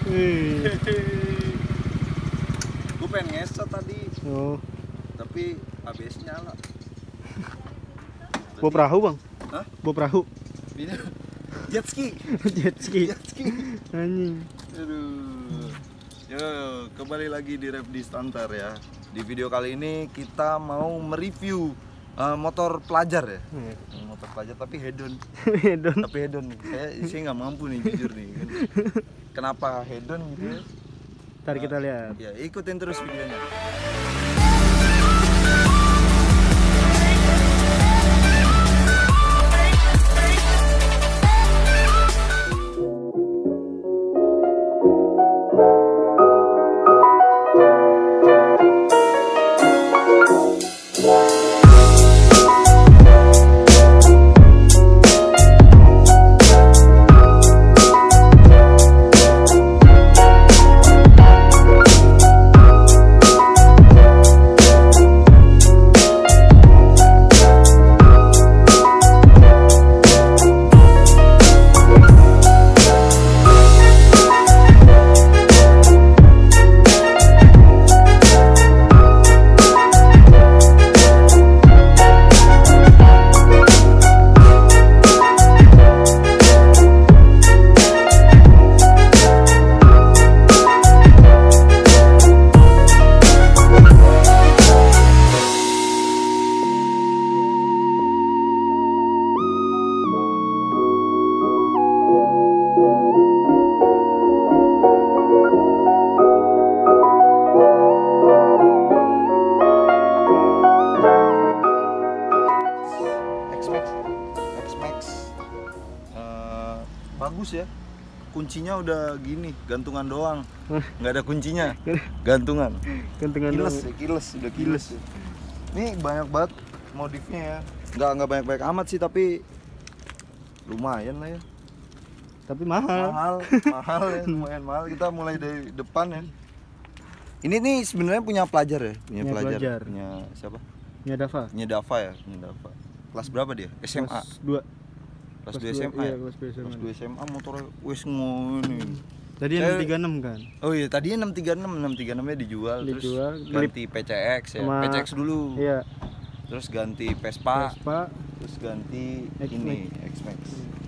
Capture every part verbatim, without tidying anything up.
Gue pengen ngesot tadi. Oh. Tapi A B S nyala. Bawa perahu bang? Hah? Bawa perahu? Ini jet ski. Jet ski. Jet ski. Anjing. Aduh. Yo, kembali lagi di Rap di Stunter ya. Di video kali ini kita mau mereview uh, motor pelajar ya. Hmm. Motor pelajar tapi hedon. Hedon. Tapi hedon nih. Saya saya nggak mampu nih jujur nih. Kenapa hedon gitu ya? Ntar kita lihat. Ya, ikutin terus videonya. Bagus ya, kuncinya udah gini, gantungan doang, nggak ada kuncinya, gantungan. Gantungan kiles doang. ya, kiles, udah kiles. Ya. Ini banyak banget modifnya ya, nggak nggak banyak-banyak amat sih tapi lumayan lah ya. Tapi mahal. Mahal, mahal ya, lumayan mahal. Kita mulai dari depan ya. Ini nih sebenarnya punya pelajar ya, punya, Punya pelajar. pelajar. Punya siapa? Punya Dava. Punya Dava ya, punya Dava. Kelas berapa dia? S M A. Kelas dua. Kelas dua S M A. Iya, Ya? kelas dua S M A. Kelas dua S M A motornya wes ngene. Tadi Saya- enam tiga enam kan? Oh iya, tadinya enam tiga enam, enam tiga enam-nya dijual, Dijual, terus ganti P C X ya. sama- P C X dulu. Iya. Terus ganti Vespa, Vespa. terus ganti X-Max. ini X-Max.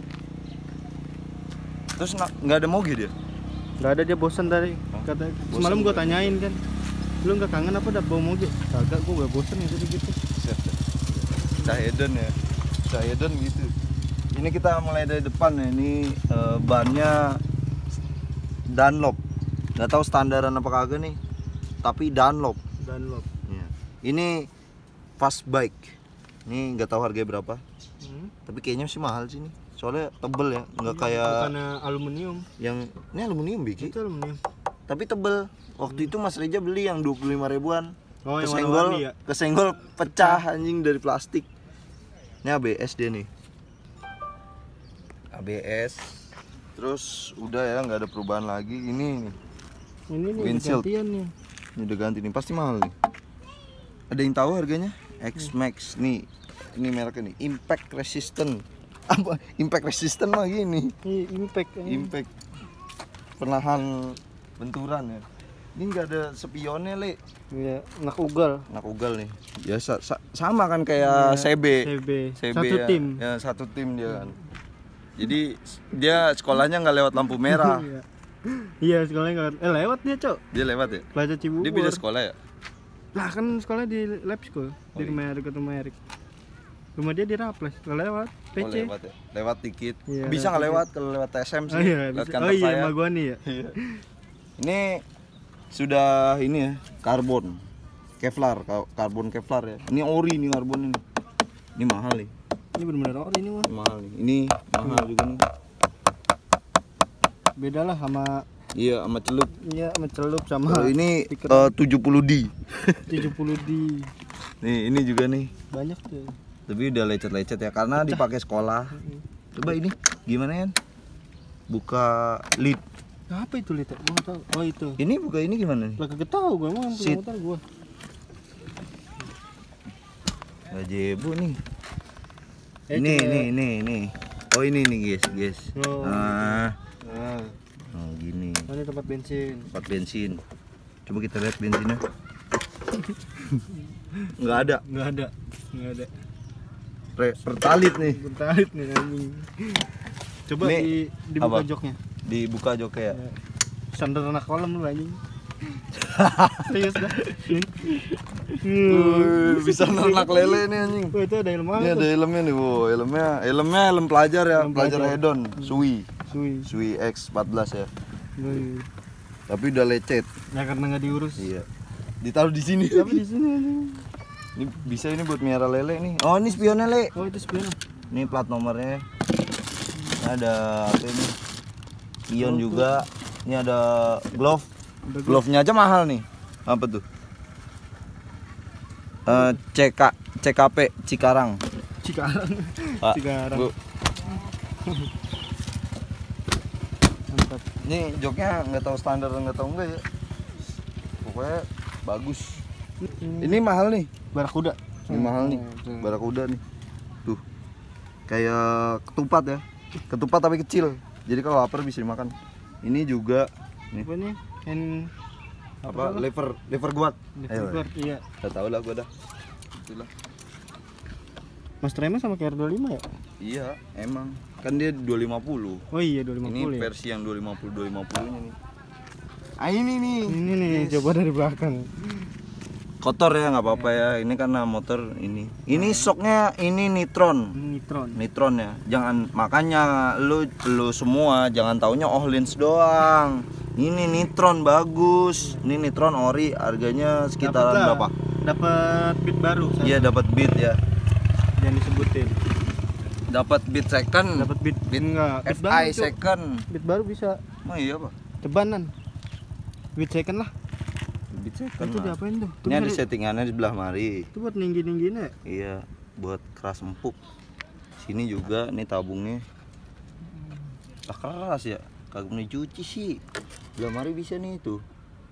Terus na- nggak ada moge dia? Nggak ada, dia bosan tadi. Hah? Kata Bosan semalam gua gua. tanyain kan. Lu nggak kangen apa udah bawa moge? Kagak, gua gak bosan ya tadi gitu. Cahedon ya, Cahedon gitu. Ini kita mulai dari depan ya. Ini eh, bannya Dunlop. Nggak tahu standaran apa kagak nih. Tapi Dunlop. Dunlop. Ya. Ini fast bike. Ini nggak tahu harganya berapa. Hmm. Tapi kayaknya sih mahal sih nih. Soalnya tebel ya, nggak Iya, kayak bukannya aluminium. yang ini aluminium Biki. Itu aluminium. Tapi tebel. Waktu itu Mas Reja beli yang dua puluh lima ribuan. Oh, yang kesenggol, warna-warni ya? kesenggol pecah anjing dari plastik. Ini A B S dia nih. A B S. Terus udah ya, nggak ada perubahan lagi. Ini nih. Ini nih Windshield. gantian nih. Ini udah ganti nih, pasti mahal nih. Ada yang tahu harganya? X-Max nih. Ini mereknya nih, Impact Resistant. Apa? Impact Resistant mah gini. Ini impact. ini. Impact penahan benturan ya. Ini nggak ada spionnya, Le. Iya, anak ugal. Anak ugal nih. Ya sa- sa- sama kan kayak Iya, C B. C B. C B Satu ya. tim. Ya, satu tim dia kan. Jadi dia sekolahnya nggak lewat lampu merah. Iya. Iya, sekolahnya nggak eh lewat dia, Cok. Dia lewat ya? Pelajar Cibubur. Dia beda sekolah ya? Lah kan sekolahnya di lab school, Oh, di iya. rumah Erik ke rumah Erik. Rumah dia di Raples, nggak lewat P C. Oh, lewat ya? Lewat dikit. Iya, Bisa lewat nggak lewat kalau lewat T S M sih? Oh iya, Lewat bisa. kantor Oh iya, saya. sama gua nih ya. Iya. Ini sudah ini ya, karbon. Kevlar, ka- karbon Kevlar ya. Ini ori nih karbon ini. Ini mahal nih. Ini benar-benar ori ini mah. Ini mahal nih. Ini mahal juga nih. Beda lah sama Iya, sama celup. iya sama celup sama Kalau ini stiker eh, tujuh puluh D. tujuh puluh D. Nih, ini juga nih. Banyak tuh. Tapi udah lecet-lecet ya karena dipakai sekolah. Coba ini gimana ya? Buka lid. Nah, apa itu liter? Gua nggak tahu. Oh itu. Ini buka ini gimana nih? Lah kagak tahu gua emang Seat. punya motor gua. Gazebo nih. Eh, Ini, coba- ini, ini, ini. Oh ini nih guys, guys. Oh. Nah, Nah, Nah, gini. Oh, ini tempat bensin. Tempat bensin. Coba kita lihat bensinnya. Nggak ada. Nggak ada. Nggak ada. Re, pertalit nih. Bertalit nih anjing. Coba Nih, di dibuka apa? joknya. Dibuka joknya ya. Ya. Sandal anak kolam lu anjing. Serius dah. Uh, bisa nernak lele nih anjing. Oh, itu ada helm Ini apa ada tuh? helmnya nih, wow. Helmnya, helmnya helm pelajar ya, Helm pelajar pelajar. hedon, Sui, Sui. Sui X empat belas ya. Oh, iya. Tapi udah lecet. Ya karena nggak diurus. Iya. Ditaruh di sini. Tapi di sini anjing. Ini bisa ini buat miara lele nih. Oh, ini spionnya, Le. Oh, itu spion. Ini plat nomornya. Ini ada apa ini? Spion Oh, juga. Ini ada glove. Udah Glove-nya aja mahal nih. Apa tuh? Eh, C K C K P Cikarang. Cikarang. Pak, Cikarang. Bu. Mantap. Ini joknya nggak tahu standar nggak tahu enggak ya. Pokoknya bagus. Ini mahal nih. Barakuda. Ini mahal nih. Oh, tuh. Barakuda nih. Tuh. Kayak ketupat ya. Ketupat tapi kecil. Jadi kalau lapar bisa dimakan. Ini juga nih. Apa nih? Hand Apa lever lever guat. Ayo. Lever, iya. Udah tahu lah gua dah. Itulah. Mas Trema sama kayak R dua puluh lima ya? Iya, emang. Kan dia dua lima nol. Oh iya dua lima Ini puluh ya. versi yang dua lima nol dua lima nol-nya nih. Ah ini nih. Ini nih Yes. coba dari belakang. Kotor ya nggak apa-apa ya. Ini karena motor ini. Ini shocknya ini nitron. Nitron. Nitron ya. Jangan makanya lu lu semua jangan taunya Ohlins doang. Ini nitron bagus. Ini nitron ori harganya sekitaran Dapet lah. berapa? Dapat bit baru. Sat. Iya dapat beat ya. Jangan disebutin. Dapat beat second. Dapat bit Beat enggak. Bit F baru, I Cuk. second. Bit baru bisa. Oh iya apa? Cebanan. Bit second lah. Beat second. Itu lah. diapain tuh? Tuh Ini ada bisa- settingannya di sebelah mari. Itu buat ninggi-ninggiin ya. Iya, buat keras empuk. Sini juga nih tabungnya. Lah keras ya. Kagak mau dicuci sih. Sebelah mari bisa nih tuh.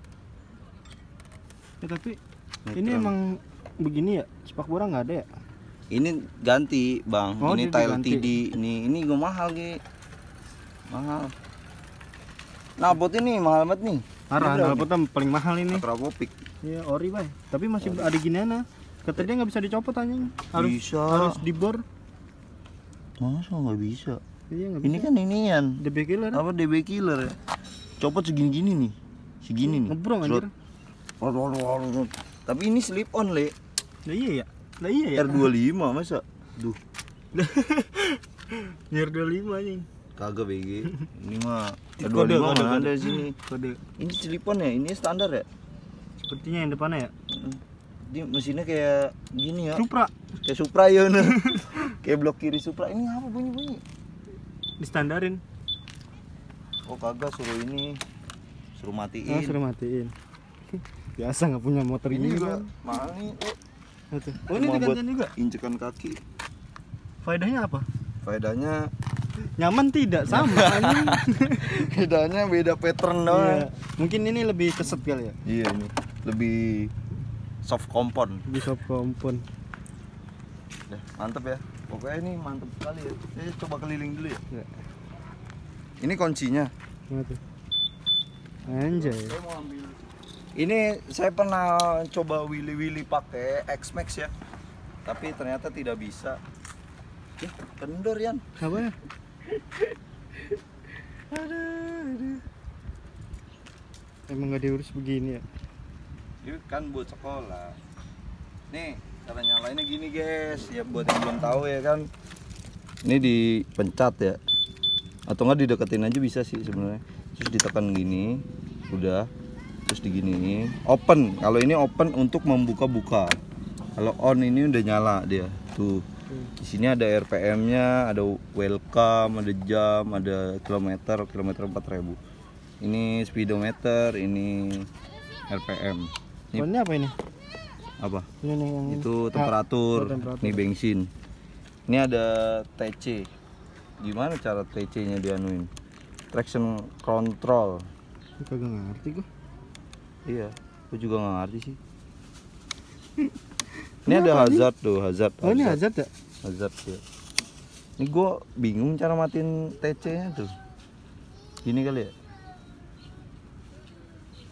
Ya tapi Nitron. ini emang begini ya? Sepak bola nggak ada ya? Ini ganti, Bang. Oh, ini dia tile diganti. T D. Ini ini gue mahal, Ge. Mahal. Nah, bot ini mahal banget nih. Parah, Ini berapa knalpotnya paling mahal ini. nih? Akrapopik. Iya, ori, Bay. Tapi masih ada ginian. Kata dia nggak bisa dicopot anjing. Harus Bisa. harus dibor. Masa nggak bisa? Iya, nggak Ini bisa. kan inian. D B killer. Apa D B killer ya? Copot segini-gini nih. Segini nih. Ngebrong Slot. anjir. Tapi ini slip on, Le. Lah iya ya. Lah iya ya. R dua puluh lima masa? Duh, R dua puluh lima anjing. kagak B G. Ini mah R Kode, dua puluh lima kode, mana kode. ada sini. Kode. Ini slip on ya? Ini standar ya? Sepertinya yang depannya ya. Dia mesinnya kayak gini ya. Supra Kayak Supra ya bener. Kayak blok kiri Supra. Ini apa bunyi-bunyi? distandarin. Oh kagak, suruh ini. Suruh Oh, matiin. suruh matiin. Biasa nggak punya motor Ini ini juga kan. mahal nih. Oh, Nah, tuh. Oh, ini cuma buat digantian juga. incekan kaki. Faedahnya apa? Faedahnya Nyaman tidak sama anjing. bedanya beda pattern Iya. doang. Mungkin ini lebih keset kali ya. Iya ini lebih soft kompon. Di shop kompon. Dah, mantep ya. Pokoknya ini mantep sekali ya. Eh, coba keliling dulu ya. Ya. Ini kuncinya. Nah, tuh. Anjay. Saya mau ambil. Ini saya pernah coba wili-wili pakai X-Max ya. Tapi ternyata tidak bisa. Ya, kendor Yan. Apa ya? Aduh, aduh. Emang nggak diurus begini ya? Ini kan buat sekolah. Nih, cara nyalainnya gini, guys. Ya buat yang belum tahu ya kan. Ini dipencet ya. Atau enggak dideketin aja bisa sih sebenarnya. Terus ditekan gini, udah. Terus diginiin. Open. Kalau ini open untuk membuka-buka. Kalau on ini udah nyala dia. Tuh. Di sini ada R P M-nya, ada welcome, ada jam, ada kilometer, kilometer empat ribu. Ini speedometer, ini R P M. Ini Oh, ini apa ini? apa? Ini nih yang Itu Ah, temperatur. oh, temperatur. Ini bensin. Ini ada T C. Gimana cara T C-nya dianuin? Traction control. Ini kagak ngerti gua. Iya, aku juga nggak ngerti sih. Ini ada hazard tuh, hazard. Oh, ini hazard ya? Hazard ya. Ini gue bingung cara matiin T C-nya tuh. Gini kali ya.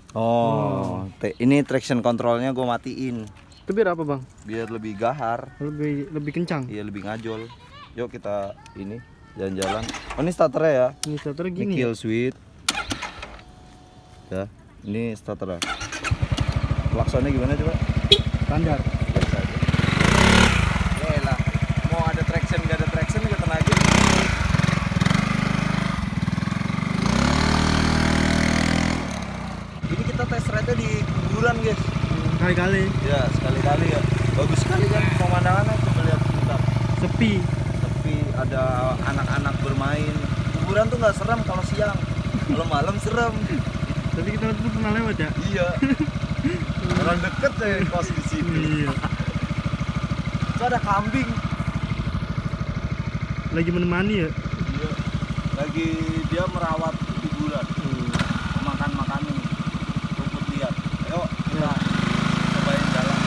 Oh, te- ini traction controlnya gue matiin Itu biar apa bang? biar lebih gahar, Lebih lebih kencang. iya lebih ngajol. Yuk kita ini jalan-jalan. Oh ini starternya ya. Ini starter Ini gini. kill Ya? switch. Ya, ini starter. Klaksonnya gimana coba? Standar. Biasa aja. Ya lah, mau ada traction nggak ada traction kita tenaga. Ini kita test ride di kuburan guys. Kali-kali. Ya sekali-kali ya. Bagus sekali kan pemandangannya. Coba lihat bentar. Sepi. Tapi ada anak-anak bermain. Kuburan tuh nggak serem kalau siang. Kalau malam serem. Tadi kita tuh pernah lewat ya? Iya. Orang deket ya kos di sini. Iya. Itu ada kambing. Lagi menemani ya? Iya. Lagi dia merawat kuburan. Hmm. Makan makanin rumput liar. Ayo kita cobain jalan.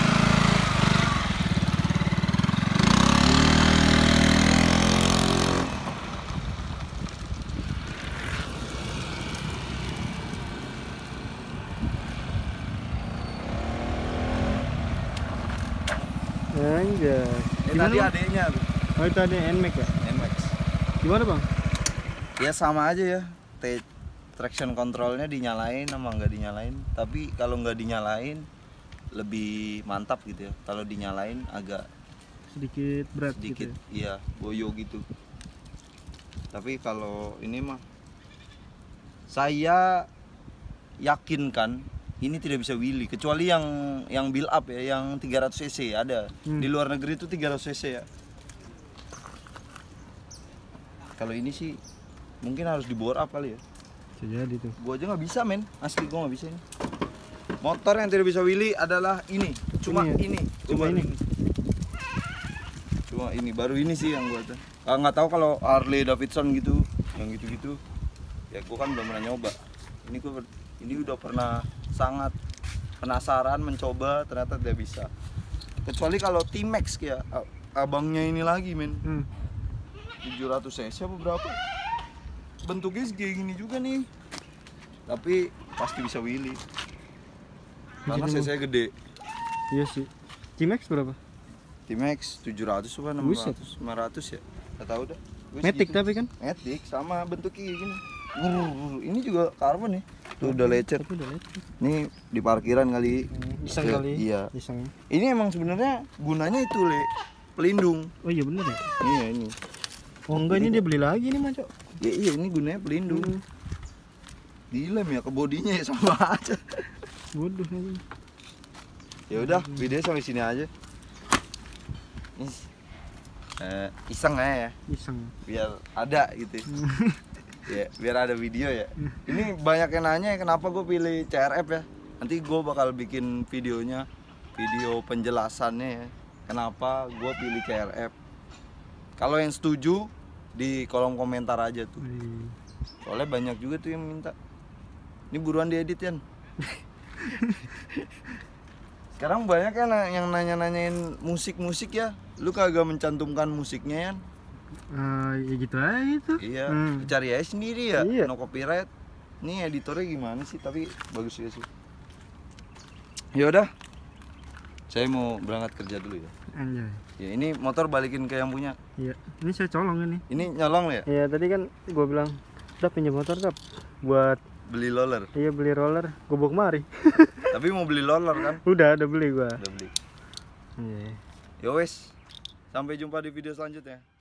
Anjay. Ini Gimana, tadi Bang? adeknya tuh, Oh itu ada N Max ya? N-Max. Gimana bang? Ya sama aja ya. T traction controlnya dinyalain sama nggak dinyalain. Tapi kalau nggak dinyalain lebih mantap gitu ya. Kalau dinyalain agak Sedikit berat sedikit, gitu iya boyo gitu. Tapi kalau ini mah saya yakinkan ini tidak bisa wheelie kecuali yang yang build up ya, yang tiga ratus cc ada. Hmm. Di luar negeri itu tiga ratus cc ya. Kalau ini sih mungkin harus di bore up kali ya. Bisa jadi tuh. Gua aja nggak bisa men, asli gua nggak bisa ini. Motor yang tidak bisa wheelie adalah ini, cuma Ini ya? ini, Cuma Baru ini? Cuma ini, baru ini sih yang gua tuh. Ah, nggak tahu kalau Harley Davidson gitu, yang gitu-gitu. Ya gua kan belum pernah nyoba. Ini gua ini udah pernah sangat penasaran mencoba, ternyata tidak bisa. Kecuali kalau T-Max ya, abangnya ini lagi men. Hmm. tujuh ratus cc apa berapa? Bentuknya kayak gini juga nih. Tapi pasti bisa wheelie. Karena Jadi cc gede. Iya sih. T-Max berapa? T-Max tujuh ratus apa enam Buset. ratus? lima ratus ya? Enggak tahu dah. Gua Matic segitu. tapi kan? Matic sama bentuknya kayak gini. Wuh, ini juga karbon nih. Tuh udah lecet. Tapi udah lecet. Nih di parkiran kali. Iseng Iya, kali. Iya. Iseng. Ini emang sebenarnya gunanya itu, Le. Pelindung. Oh iya bener ya? Iya ini. Oh enggak ini dia beli lagi nih Maco. Ya iya ini gunanya pelindung. Hmm. Dilem ya ke bodinya ya sama aja. Bodoh aja. Ya udah, video sampai sini aja. Is- eh, iseng aja ya, Iseng. biar ada gitu. Ya, biar ada video ya. Ini banyak yang nanya kenapa gue pilih C R F ya. Nanti gue bakal bikin videonya, video penjelasannya ya. Kenapa gue pilih C R F. Kalau yang setuju di kolom komentar aja tuh. Wih. Soalnya banyak juga tuh yang minta. Ini buruan diedit Yan. Sekarang banyak kan yang nanya-nanyain musik-musik ya. Lu kagak mencantumkan musiknya Yan. Ah, ya gitu aja itu. Iya, Hmm. cari aja sendiri ya, Iya. no copyright. Nih editornya gimana sih? Tapi bagus juga sih. Ya udah, saya mau berangkat kerja dulu ya. Anjay. Ya ini motor balikin ke yang punya. Iya. Ini saya colong ini. Ini nyolong ya? Iya tadi kan gua bilang, udah pinjam motor Kap buat Beli roller. iya beli roller, gua bawa kemari. Tapi mau beli roller kan? Udah, udah beli gua. Udah beli. Iya. Ya wes, sampai jumpa di video selanjutnya.